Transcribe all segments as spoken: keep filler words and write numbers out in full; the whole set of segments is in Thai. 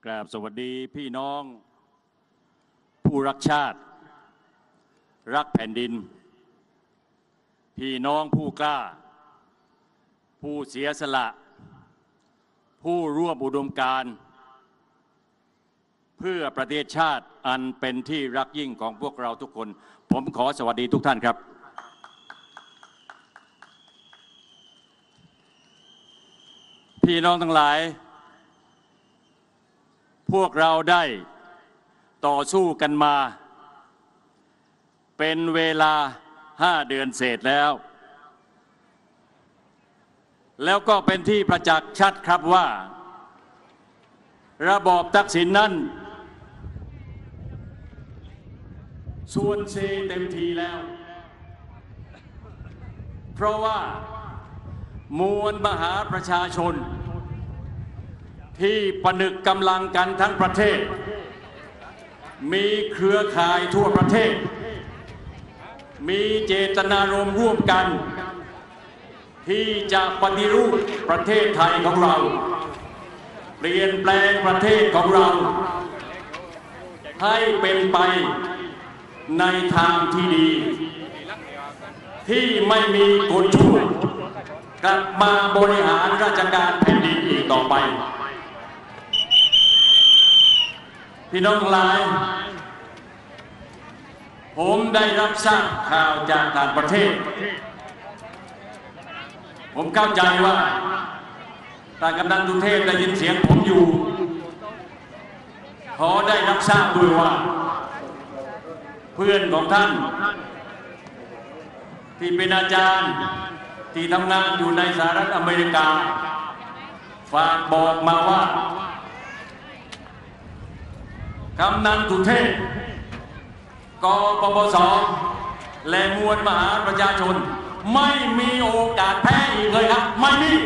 กราบสวัสดีพี่น้องผู้รักชาติรักแผ่นดินพี่น้องผู้กล้าผู้เสียสละผู้ร่วมอุดมการณ์เพื่อประเทศชาติอันเป็นที่รักยิ่งของพวกเราทุกคนผมขอสวัสดีทุกท่านครับพี่น้องทั้งหลายพวกเราได้ต่อสู้กันมาเป็นเวลาห้าเดือนเศษแล้วแล้วก็เป็นที่ประจักษ์ชัดครับว่าระบอบทักษิณนั้นส่วนเซเต็มทีแล้วเพราะว่ามวลมหาประชาชนที่ผนึกกำลังกันทั้งประเทศมีเครือข่ายทั่วประเทศมีเจตนารมณ์ร่วมกันที่จะปฏิรูปประเทศไทยของเราเปลี่ยนแปลงประเทศของเราให้เป็นไปในทางที่ดีที่ไม่มีคนชั่วกลับมาบริหารราชการแผ่นดินอีกต่อไปพี่น้องทั้งหลายผมได้รับทราบข่าวจากต่างประเทศผมเข้าใจว่าท่านกำนันสุเทพได้ยินเสียงผมอยู่ขอได้รับทราบด้วยว่าเพื่อนของท่านที่เป็นอาจารย์ที่ทำงานอยู่ในสหรัฐอเมริกาฝากบอกมาว่ากำนันสุเทพกปปส.และมวลมหาประชาชนไม่มีโอกาสแพ้อีกเลยครับไม่มี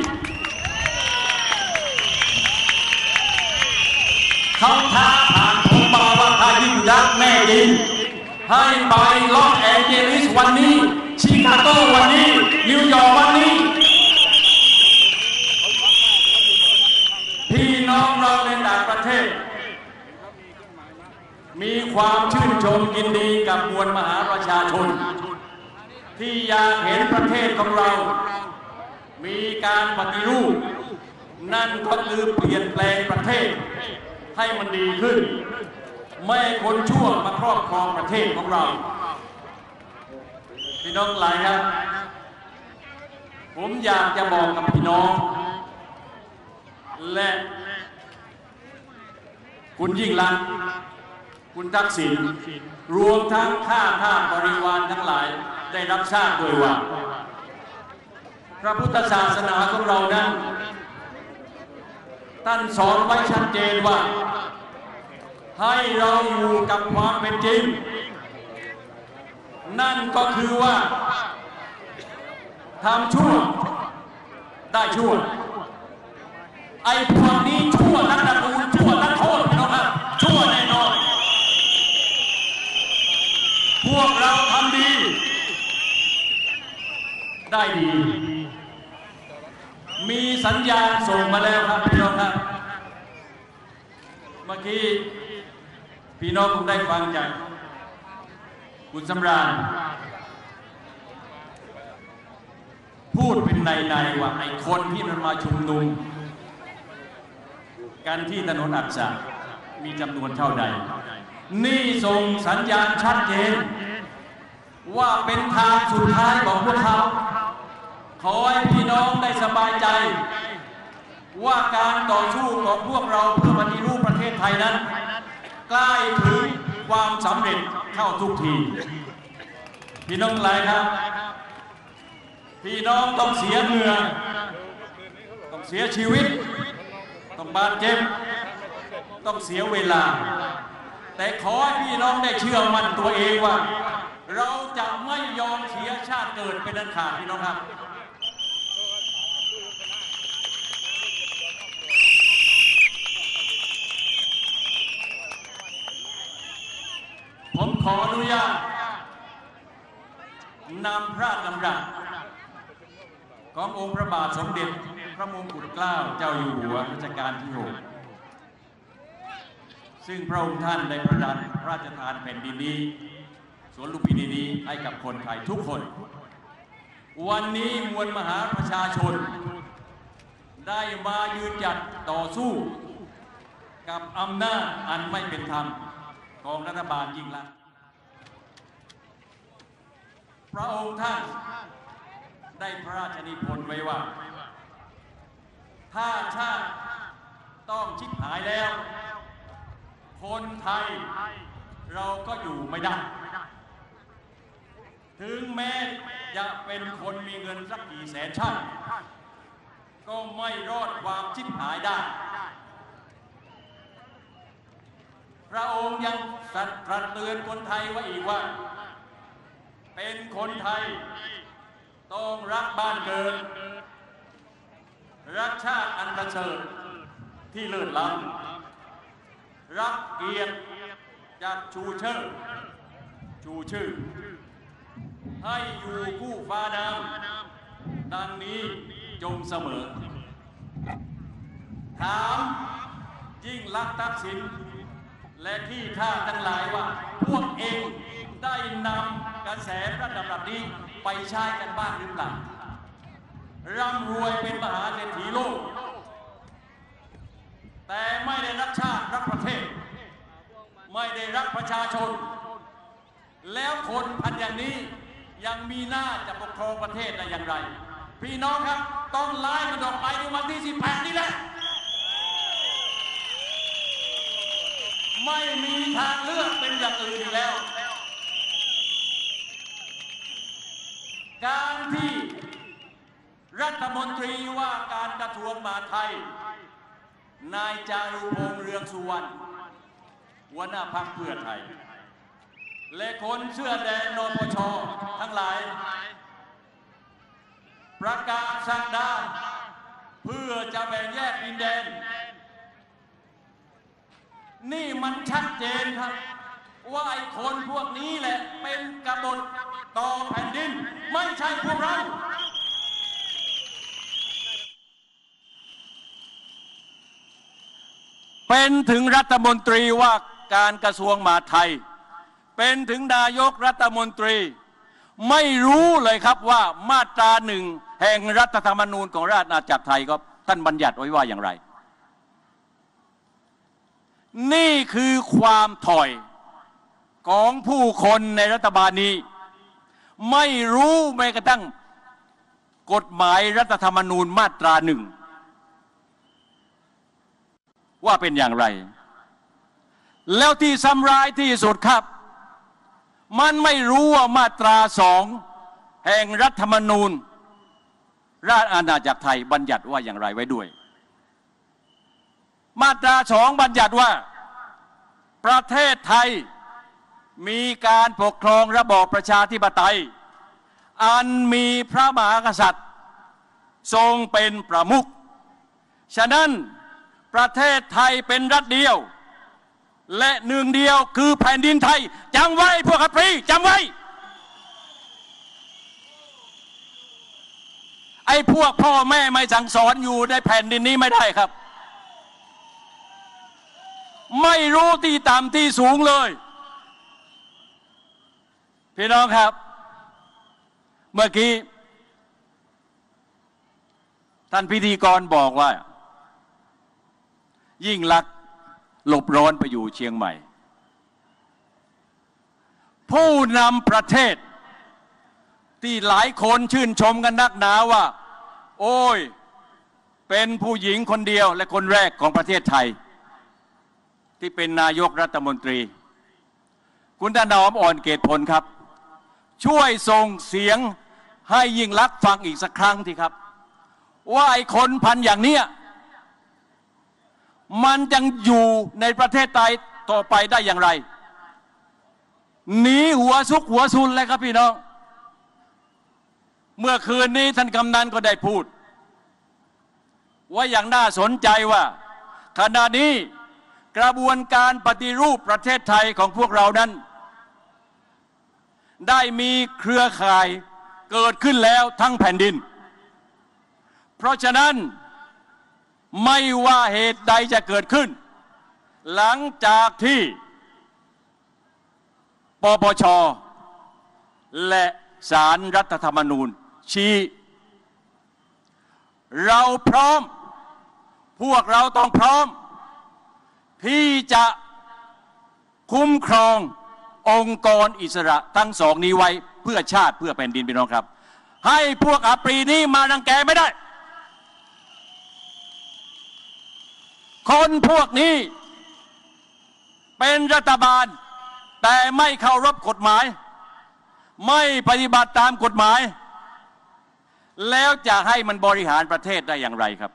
เขาท้าผ่านผมมาว่าถ้ายิ่งรักแม่ดินให้ไปลอสแอนเจลิสวันนี้ชิคาโกวันนี้นิวยอร์กวันนี้พี่น้องเราในต่างประเทศมีความชื่นชมยินดีกับมวลมหาประชาชนที่อยากเห็นประเทศของเรามีการปฏิรูปนั่นก็คือเปลี่ยนแปลงประเทศให้มันดีขึ้นไม่ให้คนชั่วมาครอบครองประเทศของเราพี่น้องหลายครับผมอยากจะบอกกับพี่น้องและคุณยิ่งลักษณ์คุณทักษิณรวมทั้งข้าทาสบริวารทั้งหลายได้รับทราบด้วยว่าพระพุทธศาสนาของเรานั้นท่านสอนไว้ชัดเจนว่าให้เราอยู่กับความเป็นจริงนั่นก็คือว่าทำชั่วได้ชั่วไอ้พวกนี้ชั่วทั้งตระกูลชั่วทั้งโคตรนะครับชั่วแน่นอนพวกเราทำดีได้ดีมีสัญญาณส่งมาแล้วครับพี่น้องครับเมื่อกี้พี่น้องคงได้ฟังจากคุณสำราญพูดเป็นในๆว่าไอ้คนที่มันมาชุมนุมกันที่ถนนอักษะมีจำนวนเท่าใดนี่ส่งสัญญาณชัดเจนว่าเป็นทางสุดท้ายของพวกเขาขอให้พี่น้องได้สบายใจว่าการต่อสู้ของพวกเราเพื่อปฏิรูปประเทศไทยนั้นใกล้ถึงความสำเร็จเข้าทุกทีพี่น้องหลายครับพี่น้องต้องเสียเหงื่อต้องเสียชีวิตต้องบาดเจ็บต้องเสียเวลาแต่ขอให้พี่น้องได้เชื่อมั่นตัวเองว่าเราจะไม่ยอมเสียชาติเกิดเป็นอันขาดพี่น้องครับผมขออนุญาตนำพระดำรัสขององค์พระบาทสมเด็จพระมงกุฎเกล้าเจ้าอยู่หัวรัชกาลที่หกซึ่งพระองค์ท่านได้ประทานพระราชทานแผ่นดินนี้สวนลุมพินีนี้ให้กับคนไทยทุกคนวันนี้มวลมหาประชาชนได้มายืนหยัดต่อสู้กับอำนาจอันไม่เป็นธรรมของรัฐบาลยิ่งลักษณ์พระองค์ท่านได้พระราชนิพนธ์ไว้ว่าถ้าชาติต้องชิบหายแล้วคนไทยเราก็อยู่ไม่ได้ถึงแม้จะเป็นคนมีเงินสักกี่แสนชาติก็ไม่รอดความชิบหายได้พระองค์ยังตรัสเตือนคนไทยไว้อีกว่าเป็นคนไทยต้องรักบ้านเกิดรักชาติอันประเสริฐที่เลิศล้ำรักเกียรติจัดชูเชิดชูชื่อให้อยู่คู่ฟ้าน้ำดังนี้จงเสมอถามยิ่งลักษณ์ทักษิณและที่ท่าทั้งหลายว่าพวกเองได้นำกระแสพระดำรัสนี้ไปใช้กันบ้างหรือเปล่าร่ำรวยเป็นมหาเศรษฐีโลกแต่ไม่ได้รักชาติรักประเทศไม่ได้รักประชาชนแล้วคนพันอย่างนี้ยังมีหน้าจะปกครองประเทศได้อย่างไรพี่น้องครับต้องไล่มันออกไปในวันที่สิบแปดนี้แหละไม่มีทางเลือกเป็นอย่างอื่นอีกแล้วการที่รัฐมนตรีว่าการกระทรวงมหาดไทยนายจารุพงษ์เรืองสุวรรณหัวหน้าพรรคเพื่อไทยและคนเสื้อแดงนปช.ทั้งหลายประกาศสักดาเพื่อจะแบ่งแยกดินแดนนี่มันชัดเจนครับว่าไอ้คนพวกนี้แหละเป็นกบฏต่อแผ่นดินไม่ใช่พวกเราเป็นถึงรัฐมนตรีว่าการกระทรวงมหาดไทยเป็นถึงนายกรัฐมนตรีไม่รู้เลยครับว่ามาตราหนึ่งแห่งรัฐธรรมนูญของราชอาณาจักรไทยก็ท่านบัญญัติไว้ว่าอย่างไรนี่คือความถอยของผู้คนในรัฐบาลนี้ไม่รู้แม้กระทั่งกฎหมายรัฐธรรมนูญมาตราหนึ่งว่าเป็นอย่างไรแล้วที่ซ้ำร้ายที่สุดครับมันไม่รู้ว่ามาตราสองแห่งรัฐธรรมนูญราชอาณาจักรไทยบัญญัติว่าอย่างไรไว้ด้วยมาตราสองบัญญัติว่าประเทศไทยมีการปกครองระบอบประชาธิปไตยอันมีพระมหากษัตริย์ทรงเป็นประมุขฉะนั้นประเทศไทยเป็นรัฐเดียวและหนึ่งเดียวคือแผ่นดินไทยจำไว้พวกขับปรีจำไว้ไอ้พวกพ่อแม่ไม่สั่งสอนอยู่ในแผ่นดินนี้ไม่ได้ครับไม่รู้ที่ต่ำที่สูงเลยพี่น้องครับเมื่อกี้ท่านพิธีกรบอกว่ายิ่งลักษณ์หลบร้อนไปอยู่เชียงใหม่ผู้นำประเทศที่หลายคนชื่นชมกันนักหนาว่าโอ้ยเป็นผู้หญิงคนเดียวและคนแรกของประเทศไทยที่เป็นนายกรัฐมนตรีคุณถนอมอ่อนเกตผลครับช่วยส่งเสียงให้ยิ่งลักษณ์ฟังอีกสักครั้งทีครับว่าไอ้คนพันอย่างเนี้ยมันยังอยู่ในประเทศไทยต่อไปได้อย่างไรหนีหัวซุกหัวซุนเลยครับพี่น้องเมื่อคืนนี้ท่านกำนันก็ได้พูดว่าอย่างน่าสนใจว่าขณะนี้กระบวนการปฏิรูปประเทศไทยของพวกเรานั้นได้มีเครือข่ายเกิดขึ้นแล้วทั้งแผ่นดินเพราะฉะนั้นไม่ว่าเหตุใดจะเกิดขึ้นหลังจากที่ปปช.และศาลรัฐธรรมนูญชี้เราพร้อมพวกเราต้องพร้อมที่จะคุ้มครององค์กรอิสระทั้งสองนี้ไว้เพื่อชาติเพื่อแผ่นดินพี่น้องครับให้พวกอัปรีนี้มารังแกไม่ได้คนพวกนี้เป็นรัฐบาลแต่ไม่เคารพกฎหมายไม่ปฏิบัติตามกฎหมายแล้วจะให้มันบริหารประเทศได้อย่างไรครับ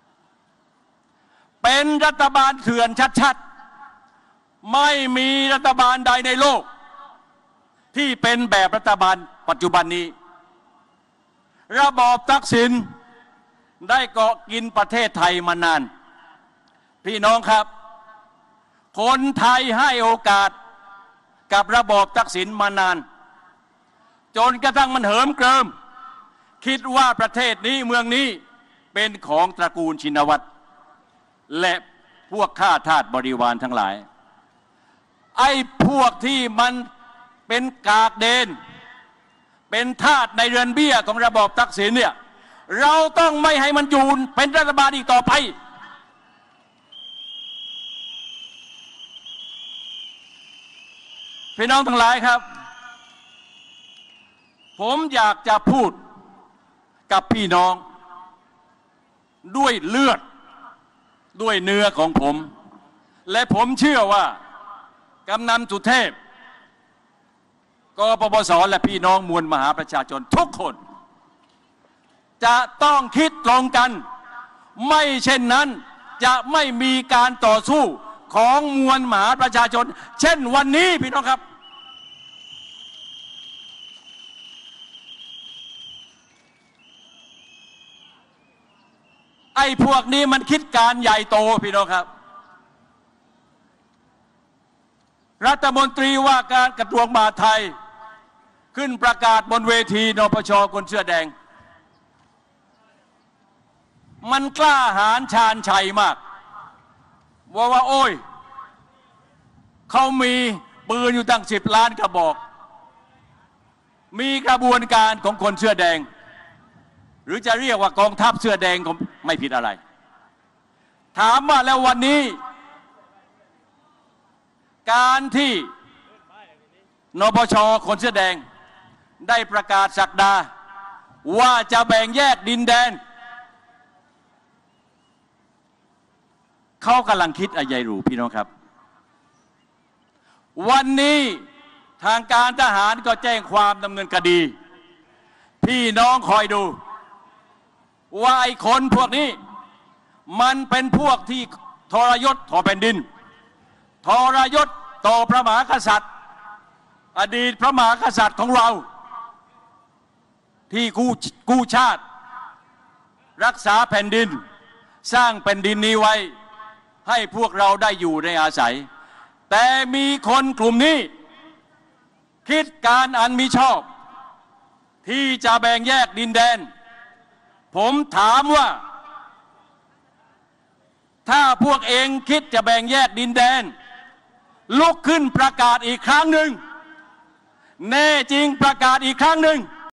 เป็นรัฐบาลเถื่อนชัดๆไม่มีรัฐบาลใดในโลกที่เป็นแบบรัฐบาลปัจจุบันนี้ระบอบทักษิณได้เกาะกินประเทศไทยมานานพี่น้องครับคนไทยให้โอกาสกับระบอบทักษิณมานานจนกระทั่งมันเหิมเกริมคิดว่าประเทศนี้เมืองนี้เป็นของตระกูลชินวัตรและพวกข้าทาสบริวารทั้งหลายไอ้พวกที่มันเป็นกากเดนเป็นทาสในเรือนเบี้ยของระบอบทักษิณเนี่ยเราต้องไม่ให้มันอยู่เป็นรัฐบาลอีกต่อไปพี่น้องทั้งหลายครับผมอยากจะพูดกับพี่น้องด้วยเลือดด้วยเนื้อของผมและผมเชื่อว่ากำนันสุเทพกปปส.และพี่น้องมวลมหาประชาชนทุกคนจะต้องคิดตรงกันไม่เช่นนั้นจะไม่มีการต่อสู้ของมวลมหาประชาชนเช่นวันนี้พี่น้องครับไอ้พวกนี้มันคิดการใหญ่โตพี่น้องครับรัฐมนตรีว่าการกระทรวงมหาดไทยขึ้นประกาศบนเวทีนปช.คนเสื้อแดงมันกล้าหาญชาญชัยมากว่าว่าโอ้ยเขามีปืนอยู่ตั้งสิบล้านกระบอกมีกระบวนการของคนเสื้อแดงหรือจะเรียกว่ากองทัพเสื้อแดงก็ไม่ผิดอะไรถามว่าแล้ววันนี้การที่นปช.คนเสื้อแดงได้ประกาศศักดาว่าจะแบ่งแยกดินแดนเขากำลังคิดอะไรอยู่พี่น้องครับวันนี้ทางการทหารก็แจ้งความดำเนินคดีพี่น้องคอยดูว่าไอ้คนพวกนี้มันเป็นพวกที่ทรยศต่อแผ่นดินทรยศต่อพระมหากษัตริย์อดีตพระมหากษัตริย์ของเราที่กู้กู้ชาติรักษาแผ่นดินสร้างแผ่นดินนี้ไว้ให้พวกเราได้อยู่ในอาศัยแต่มีคนกลุ่มนี้คิดการอันมิชอบที่จะแบ่งแยกดินแดนผมถามว่าถ้าพวกเองคิดจะแบ่งแยกดินแดนลุกขึ้นประกาศอีกครั้งหนึ่งแน่จริงประกาศอีกครั้งหนึ่ง